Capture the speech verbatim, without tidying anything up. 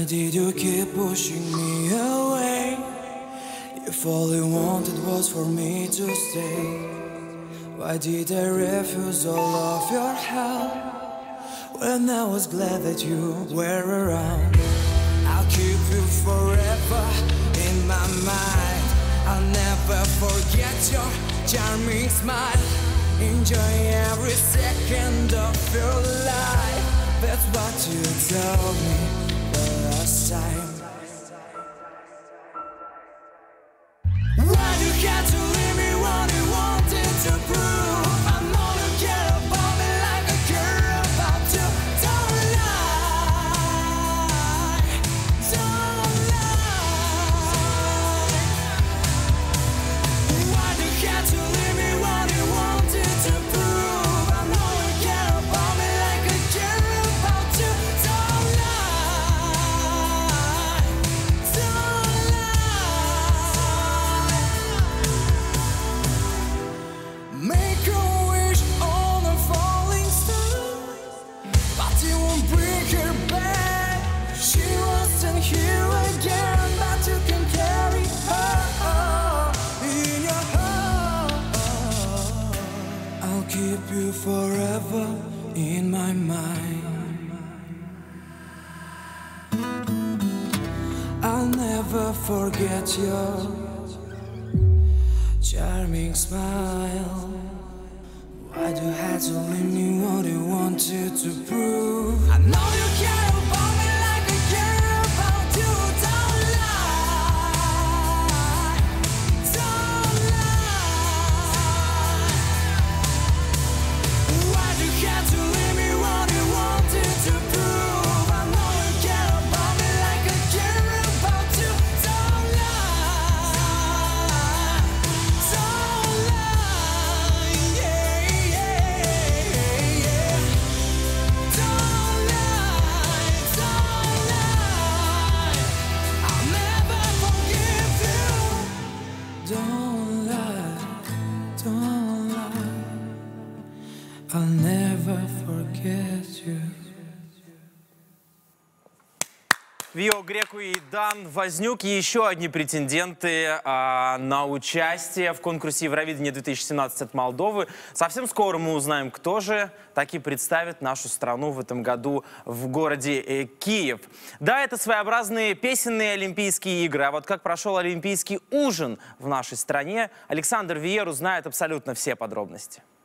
Why did you keep pushing me away? If all you wanted was for me to stay. Why did I refuse all of your help when I was glad that you were around? I'll keep you forever in my mind. I'll never forget your charming smile. Enjoy every second of your life. That's what you told me the last time. Why you had to leave me when you wanted to prove I know you care about me like I care about you. Don't lie, don't lie. Why you had to leave me when you wanted to prove I know you care about me like I care about you. Don't lie, don't lie. Make a wish on a falling star, but you won't bring her back. She wasn't here again, but you can carry her in your heart. I'll keep you forever in my mind. I'll never forget your charming smile. Why do you have to leave me what you wanted to prove? I know you care about me like I care about you. Don't lie, don't lie. Why do you have to leave me what you wanted to prove? I know you care about me like I care about you. Don't lie, don't lie, yeah, yeah, yeah. Don't lie, don't lie. I'll never forgive you. Don't lie, don't lie. I'll never forget you. Вио, Греку и Дан Вознюк. Еще одни претенденты а, на участие в конкурсе Евровидения две тысячи семнадцать от Молдовы. Совсем скоро мы узнаем, кто же таки представит нашу страну в этом году в городе э, Киев. Да, это своеобразные песенные Олимпийские игры. А вот как прошел Олимпийский ужин в нашей стране, Александр Виеру знает абсолютно все подробности.